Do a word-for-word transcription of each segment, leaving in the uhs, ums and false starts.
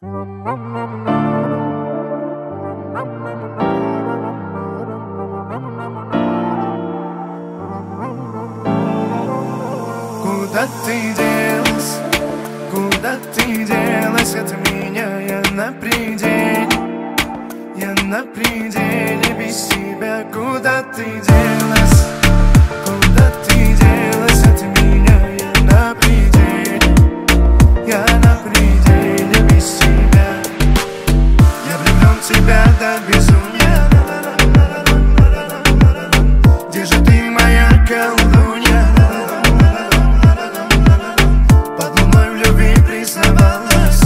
Куда ты делась? Куда ты делась от меня? Я на пределе, я на пределе без тебя. Куда ты делась? Куда ты делась от меня? Я на пределе, я на пределе без тебя. Я влюблен в тебя до безумия. Где же ты, моя колдунья? Под луной в любви признавалась.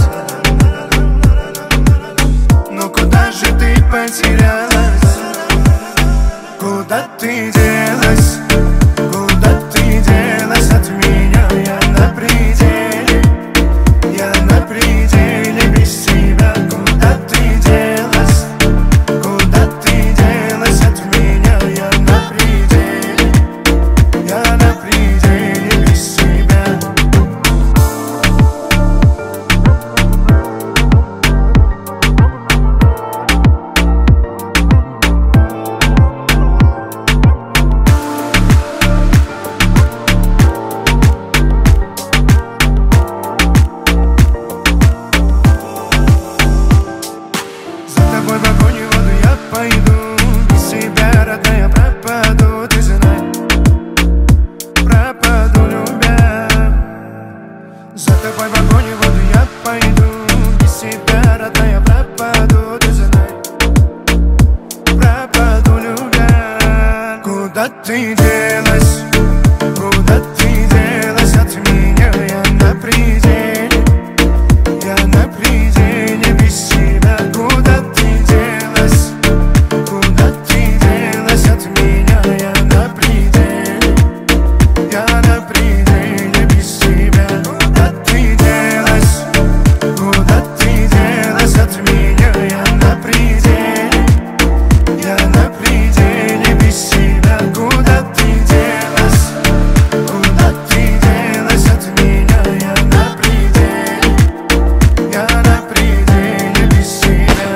Но куда же ты потерялась? Куда ты делась? Куда ты делась от меня? Я на пределе, я на пределе без тебя. Куда ты делась? Куда ты делась от меня? Я на пределе, я на пределе без тебя. За тобой в огонь и воду я пойду, без тебя, родная, пропаду. Ты знай, пропаду, любя. За тобой в огонь и воду я пойду, без тебя, родная, пропаду. Ты знай, пропаду, любя. Куда ты делась? Куда ты делась от меня? Я на пределе, я на пределе без тебя. Куда ты делась? Куда ты делась от меня? Я на пределе, я на пределе без тебя. Куда ты делась? Куда ты делась от меня? Я на пределе, я на пределе без тебя. Куда ты делась? Куда ты делась от меня? Я на пределе, я на пределе без тебя.